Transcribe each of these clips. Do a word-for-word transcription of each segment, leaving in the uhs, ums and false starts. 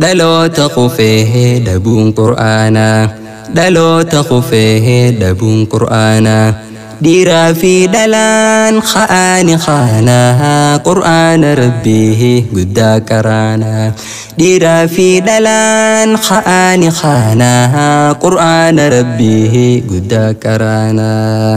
dhaloota qufee dhabuun qur'aanaa dhaloota qufee dhabuun qur'aanaa dhiiraa fi dhalaan kha'aani khaanaa qur'aana rabbii guddaa qaraanaa dhiiraa fi dhalaan kha'aani khaanaa qur'aana rabbii guddaa qaraanaa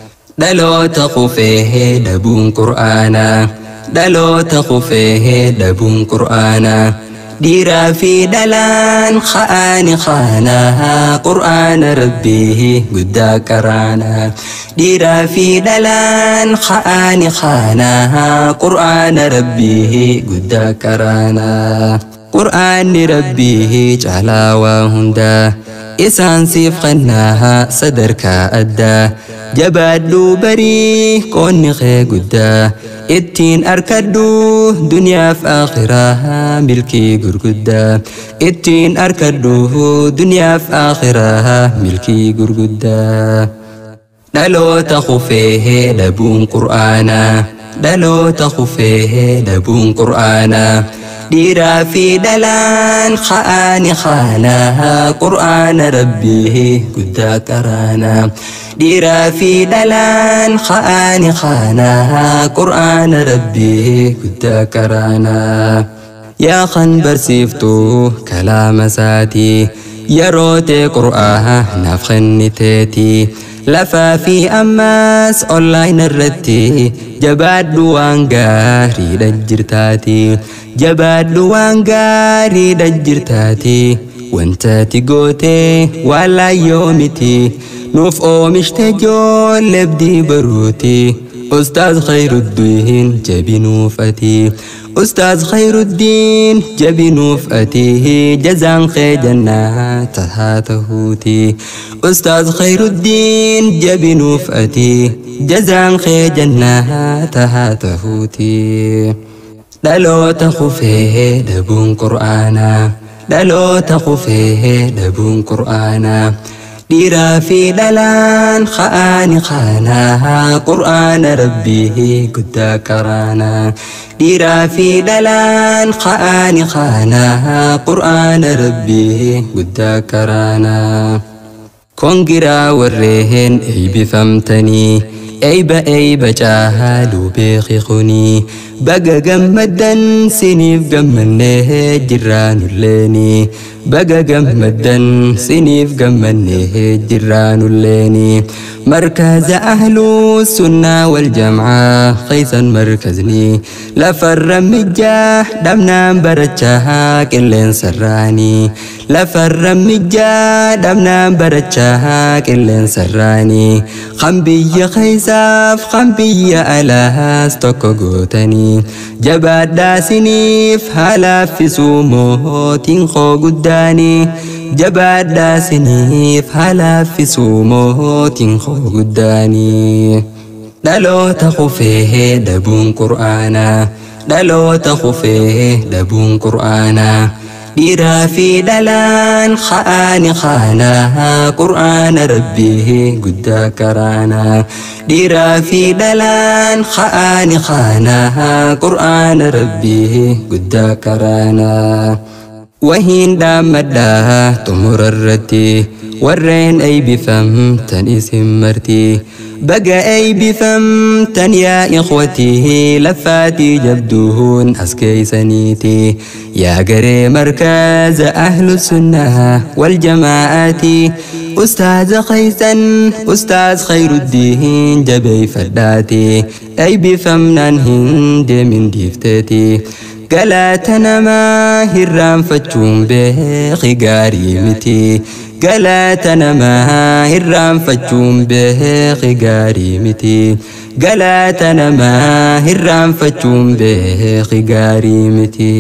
dhaloota qufee dhabuun qur'aanaa dhaloota qufee dhabuun qur'aanaa dhiiraa fi dhalaan kha'aani khaanaa qur'aana rabbii guddaa qaraanaa dhiiraa fi dhalaan kha'aani khaanaa qur'aana rabbii guddaa qaraanaa qur'aanni rabbii caalaa waa hundaa isaan siif qannaa sadarkaa addaa jabaadhu barii qoonni kee guddaa ittiin arkadhu duniyaaf akhiraa milkii gurguddaa ittiin arkadhu duniyaaf akhiraa milkii gurguddaa dhaloota qufee dhabuun qur'aanaa dhaloota qufee dhabuun qur'aanaa dhiiraa fi dhalaan kha'aani khaanaa qur'aana rabbii guddaa qaraanaa dhiiraa fi dhalaan kha'aani khaanaa qur'aana rabbii guddaa qaraanaa yaa kan barsiiftuu kalaama isaatii yeroo ta'e qur'aanaaf kenniteetii lafaa fi ammaas online irratti jabaadhu waan gaariidha jirtaati jabaadhu waan gaariidha jirtaati wantaati gootee waan laayyoo miti nuuf oomishte ijoollee abdii baruuti ustaaz khayruddin jabinuuf ati ustaaz khayruddin jabinuuf ati jazaan kee jannaata haa tahuuti ustaaz khayruddin jabinuuf ati jazaan kee jannaata haa tahuuti dhaloota qufee dhabuun qur'aanaa dhaloota qufee dhabuun qur'aanaa dhiiraa fi dhalaan kha'aani khaanaa qur'aana rabbii guddaa qaraanaa dhiiraa fi dhalaan kha'aani khaanaa qur'aana rabbii guddaa qaraanaa kongiraa warreen eeybifamtanii eeyba eeyba caaluu beeki kunii baga gammaddan siniif gammannee jirraanulleeni baga gammaddan siniif gammannee jirraanulleeni markaza ahluu sunnaa wal jam'aa qaysan markazni lafarra mijjaa dhabnaan barachaa qilleensarraanii lafarra mijjaa dhabnaan barachaa qilleensarraanii kan biyya qaysaaf kan biyya alaas tokko gootanii jabaadhaa siniif haalaaffisuu mootiin koo guddaanii jabaadhaa siniif haalaaffisuu mootiin koo guddaanii dhaloota qufee dhabuun qur'aanaa dhaloota qufee dhabuun qur'aanaa dhiiraa fi dhalaan kha'aani khaanaa qur'aana rabbii guddaa qaraanaa dhiiraa fi dhalaan kha'aani khaanaa qur'aana rabbii guddaa qaraanaa wahiin dhaammadhaa xumurarratti warreen eeybifamtan isin marti baga eeybifamtan yaa ikhwatii lafaatii jabduun as keeysaniiti yaa garee markaza ahlu sunnaa wal jamaa'aati ustaaza qaysan ustaaz khayruddin jabeeyfadhaati eeybifamnaan hin deemin dhiifteeti galaata namaa hirraanfachuun beeki gaarii miti galaata namaa hirraanfachuun beeki gaarii miti galaata namaa hirraanfachuun beeki gaarii miti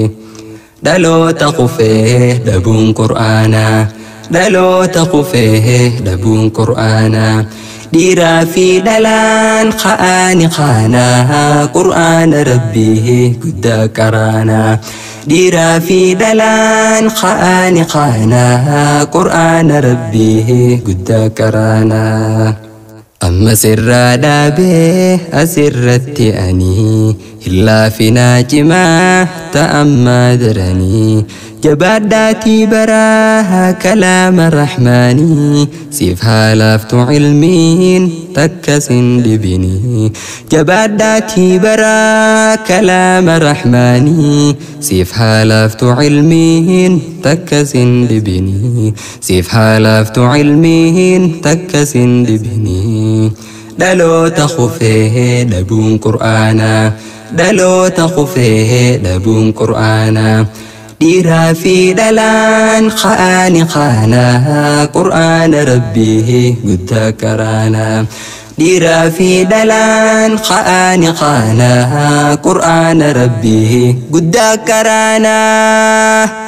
dhaloota qufee dhabuun qur'aanaa dhaloota qufee dhabuun qur'aanaa dhiiraa fi dhalaan kha'aani khaanaa qur'aana rabbii guddaa qaraanaa dhiiraa fi dhalaan kha'aani khaanaa qur'aana rabbii guddaa qaraanaa amma sirraa dhaabee asirratti ani إلا في ناجمة تأمى درني جباداتي براها كلام الرحمن سيفها لفت علمين تكسن لبني جباداتي برا كلام الرحمن سيفها لفت علمين تكسن لبني سيفها لفت علمين تكسن لبني دلو تخفيه دبون قرآنا دلو تخفيه دبون قرآنا ديرا في دلان خاني خانا قرآن ربيه قد كرانا ديرا في دلان خاني خانا قرآن ربيه قد كرانا